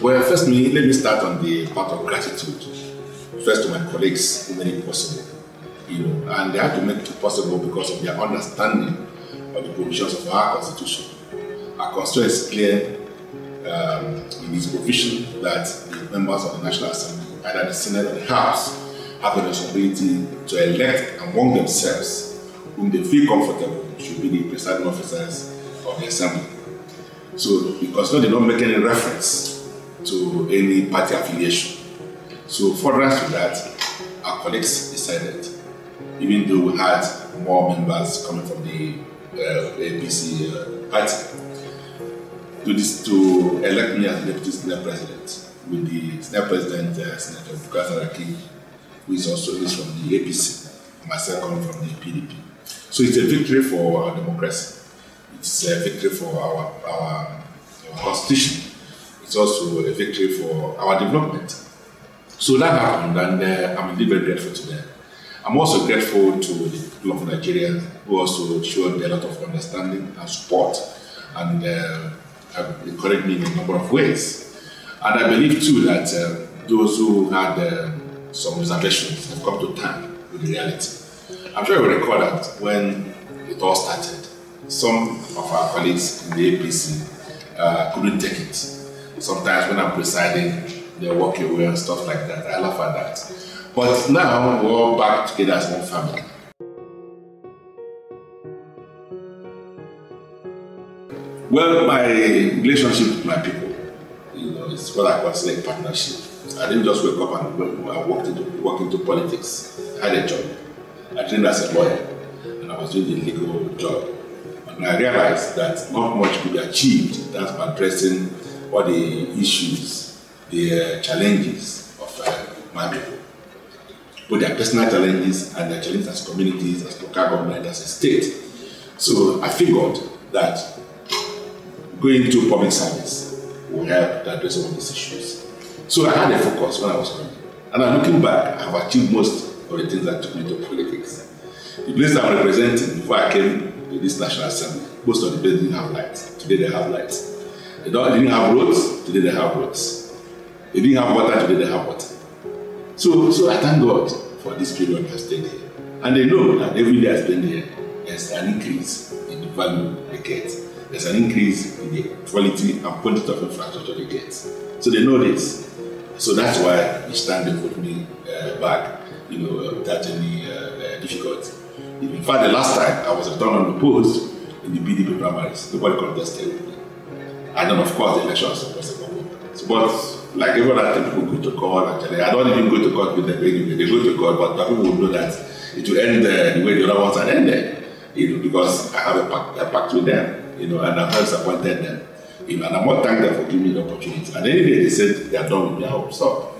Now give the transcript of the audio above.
Well, first, let me start on the part of gratitude. First, to my colleagues who made it possible, and they had to make it possible because of their understanding of the provisions of our Constitution. Our Constitution is clear in its provision that the members of the National Assembly, either the Senate or the House, have the responsibility to elect among themselves whom they feel comfortable should be the presiding officers of the Assembly. So the Constitution did not make any reference to any party affiliation. So further to that, our colleagues decided, even though we had more members coming from the APC party, to elect me as Deputy Senate President, with the Senate President, Senator Bukola Saraki, who is also from the APC, and myself coming from the PDP. So it's a victory for our democracy. It's a victory for our Constitution. It's also a victory for our development. So that happened, and I'm indeed very grateful to them. I'm also grateful to the people of Nigeria who also showed a lot of understanding and support and have encouraged me in a number of ways. And I believe too that those who had some reservations have come to terms with the reality. I'm sure you will recall that when it all started, some of our colleagues in the APC couldn't take it. Sometimes when I'm presiding, they walk away and stuff like that. I laugh at that. But now we're all back together as one family. Well, my relationship with my people, is what I consider a partnership. I didn't just wake up and walk into politics. I had a job. I trained as a lawyer, and I was doing the legal job. And I realized that not much could be achieved in terms of addressing all the issues, the challenges of my people. Both their personal challenges and their challenges as communities, as local government, as a state. So I figured that going into public service will help to address all these issues. So I had a focus when I was coming. And I'm looking back, I have achieved most of the things that took me to politics. The place I'm representing, before I came to this National Assembly, most of the places didn't have lights. Today they have lights. They didn't have roads, today they have roads. They didn't have water, today they have water. So I thank God for this period I stayed here. And they know that every day I spend here, there's an increase in the value they get. There's an increase in the quality and quantity of infrastructure they get. So they know this. So that's why each time they put me back, without any difficulty. In fact, the last time I was returned on the post in the PDP primaries, nobody contested with me. And then, of course, the election was supposed to come up. So, but like every other time, people go to court. Actually, I don't even go to court with them anyway. They go to court, but people will know that it will end the way the other ones had ended. Because I have a pact with them. And I've not disappointed them. And I'm not thanking them for giving me the opportunity. And any day they said they are done with me, I will stop.